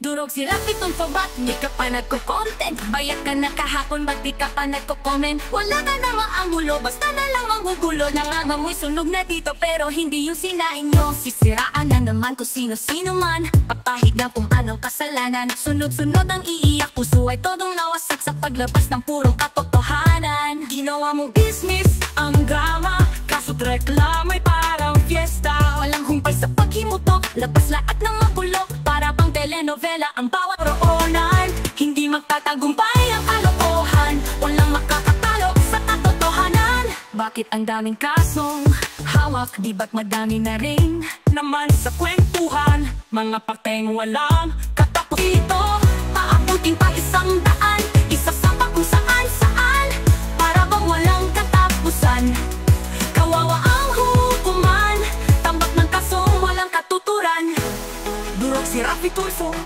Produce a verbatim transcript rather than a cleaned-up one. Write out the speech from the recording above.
Durog si Rafi Tulfo, ba't di ka pa nagko-content? Bayat ka na kahapon, ba't di ka pa nagko-comment? Wala ka na maangulo, basta na lang magugulo. Nangangamoy sunog na dito, pero hindi yung sinain nyo. Sisiraan na naman kung sino-sino man, papahid na kung anong kasalanan. Sunod-sunod ang iiyak, puso ay todong nawasak sa paglabas ng purong katotohanan. Ginawa mong business ang drama, kaso't reklama'y parang fiesta. Walang humpay sa paghimutok, labas lahat ng mabulok. Para bang telenovela ang bawat roonan. Hindi magtatagumpay ang kalokohan, walang makakatalo sa katotohanan. Bakit ang daming kasong hawak, di ba't madami na rin naman sa kwentuhan? Mga pakteng walang katapos ito, paabutin pa isang daan, isa sa pa kung saan saan. Para bang walang katapusan, kawawa ang hukuman, tambak ng kasong walang katuturan. Durog si Rafi Tulfo.